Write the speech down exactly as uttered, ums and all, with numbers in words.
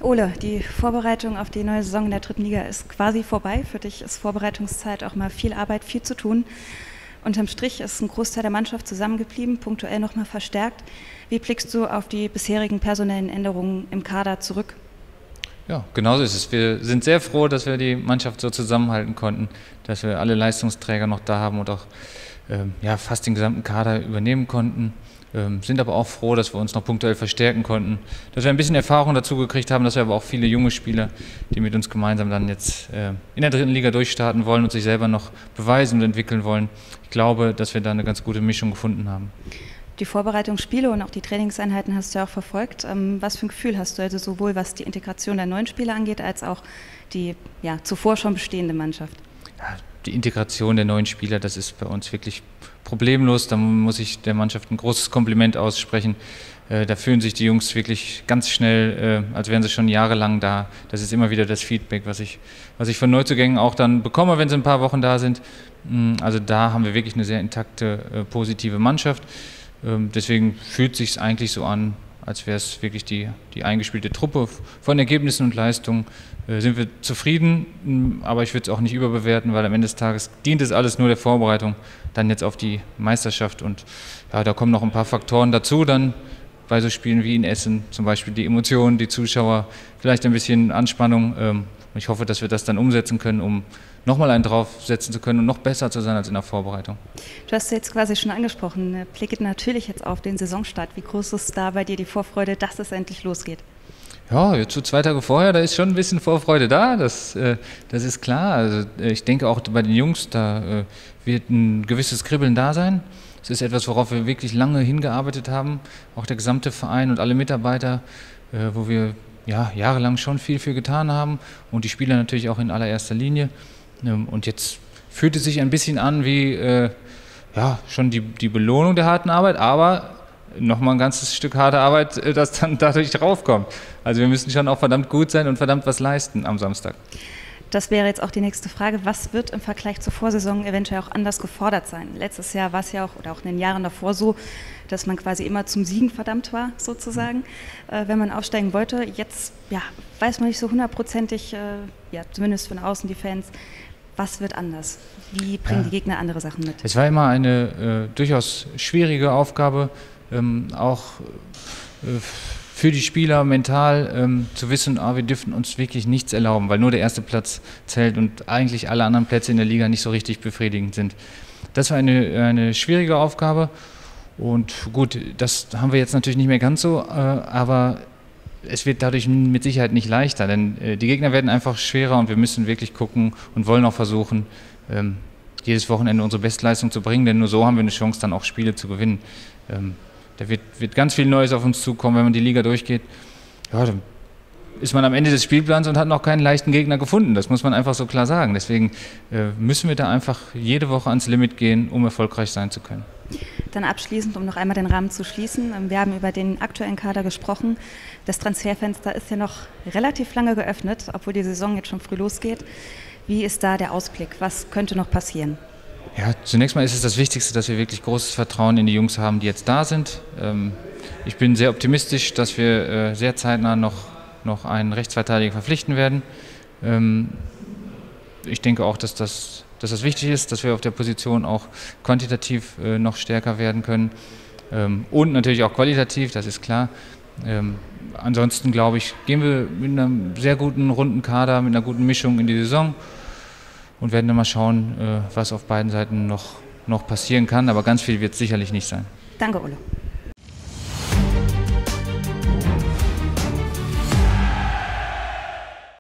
Ole, die Vorbereitung auf die neue Saison in der dritten Liga ist quasi vorbei. Für dich ist Vorbereitungszeit auch mal viel Arbeit, viel zu tun. Unterm Strich ist ein Großteil der Mannschaft zusammengeblieben, punktuell nochmal verstärkt. Wie blickst du auf die bisherigen personellen Änderungen im Kader zurück? Ja, genauso ist es. Wir sind sehr froh, dass wir die Mannschaft so zusammenhalten konnten, dass wir alle Leistungsträger noch da haben und auch ähm, ja, fast den gesamten Kader übernehmen konnten. Ähm, sind aber auch froh, dass wir uns noch punktuell verstärken konnten, dass wir ein bisschen Erfahrung dazu gekriegt haben, dass wir aber auch viele junge Spieler, die mit uns gemeinsam dann jetzt äh, in der dritten Liga durchstarten wollen und sich selber noch beweisen und entwickeln wollen. Ich glaube, dass wir da eine ganz gute Mischung gefunden haben. Die Vorbereitungsspiele und auch die Trainingseinheiten hast du ja auch verfolgt. Ähm, was für ein Gefühl hast du also sowohl was die Integration der neuen Spieler angeht, als auch die ja, zuvor schon bestehende Mannschaft? Ja, die Integration der neuen Spieler, das ist bei uns wirklich problemlos. Da muss ich der Mannschaft ein großes Kompliment aussprechen. Äh, da fühlen sich die Jungs wirklich ganz schnell, äh, als wären sie schon jahrelang da. Das ist immer wieder das Feedback, was ich, was ich von Neuzugängen auch dann bekomme, wenn sie ein paar Wochen da sind. Also da haben wir wirklich eine sehr intakte, äh, positive Mannschaft. Ähm, deswegen fühlt es sich eigentlich so an, als wäre es wirklich die, die eingespielte Truppe. Von Ergebnissen und Leistungen äh, sind wir zufrieden, aber ich würde es auch nicht überbewerten, weil am Ende des Tages dient es alles nur der Vorbereitung, dann jetzt auf die Meisterschaft. Und ja, da kommen noch ein paar Faktoren dazu, dann bei so Spielen wie in Essen, zum Beispiel die Emotionen, die Zuschauer, vielleicht ein bisschen Anspannung. Ähm, und ich hoffe, dass wir das dann umsetzen können, um nochmal einen draufsetzen zu können und noch besser zu sein als in der Vorbereitung. Du hast jetzt quasi schon angesprochen, blickt natürlich jetzt auf den Saisonstart. Wie groß ist da bei dir die Vorfreude, dass es endlich losgeht? Ja, jetzt so zwei Tage vorher, da ist schon ein bisschen Vorfreude da, das, äh, das ist klar. Also ich denke auch bei den Jungs, da äh, wird ein gewisses Kribbeln da sein. Es ist etwas, worauf wir wirklich lange hingearbeitet haben, auch der gesamte Verein und alle Mitarbeiter, äh, wo wir ja, jahrelang schon viel für getan haben und die Spieler natürlich auch in allererster Linie. Und jetzt fühlt es sich ein bisschen an wie äh, ja, schon die, die Belohnung der harten Arbeit, aber nochmal ein ganzes Stück harte Arbeit, das dann dadurch draufkommt. Also wir müssen schon auch verdammt gut sein und verdammt was leisten am Samstag. Das wäre jetzt auch die nächste Frage. Was wird im Vergleich zur Vorsaison eventuell auch anders gefordert sein? Letztes Jahr war es ja auch, oder auch in den Jahren davor so, dass man quasi immer zum Siegen verdammt war, sozusagen, äh, wenn man aufsteigen wollte. Jetzt ja, weiß man nicht so hundertprozentig, äh, ja, zumindest von außen die Fans, was wird anders? Wie bringen ja. die Gegner andere Sachen mit? Es war immer eine äh, durchaus schwierige Aufgabe, ähm, auch äh, für die Spieler mental ähm, zu wissen, ah, wir dürfen uns wirklich nichts erlauben, weil nur der erste Platz zählt und eigentlich alle anderen Plätze in der Liga nicht so richtig befriedigend sind. Das war eine, eine schwierige Aufgabe und gut, das haben wir jetzt natürlich nicht mehr ganz so, äh, aber es wird dadurch mit Sicherheit nicht leichter, denn äh, die Gegner werden einfach schwerer und wir müssen wirklich gucken und wollen auch versuchen, ähm, jedes Wochenende unsere Bestleistung zu bringen, denn nur so haben wir eine Chance, dann auch Spiele zu gewinnen. Ähm, da wird, wird ganz viel Neues auf uns zukommen, wenn man die Liga durchgeht. Ja, dann ist man am Ende des Spielplans und hat noch keinen leichten Gegner gefunden. Das muss man einfach so klar sagen. Deswegen äh, müssen wir da einfach jede Woche ans Limit gehen, um erfolgreich sein zu können. Dann abschließend, um noch einmal den Rahmen zu schließen. Wir haben über den aktuellen Kader gesprochen. Das Transferfenster ist ja noch relativ lange geöffnet, obwohl die Saison jetzt schon früh losgeht. Wie ist da der Ausblick? Was könnte noch passieren? Ja, zunächst mal ist es das Wichtigste, dass wir wirklich großes Vertrauen in die Jungs haben, die jetzt da sind. Ähm, ich bin sehr optimistisch, dass wir äh, sehr zeitnah noch, noch einen Rechtsverteidiger verpflichten werden. Ähm, ich denke auch, dass das dass das wichtig ist, dass wir auf der Position auch quantitativ äh, noch stärker werden können ähm, und natürlich auch qualitativ, das ist klar. Ähm, ansonsten glaube ich, gehen wir mit einem sehr guten, runden Kader, mit einer guten Mischung in die Saison und werden dann mal schauen, äh, was auf beiden Seiten noch, noch passieren kann, aber ganz viel wird es sicherlich nicht sein. Danke, Ole.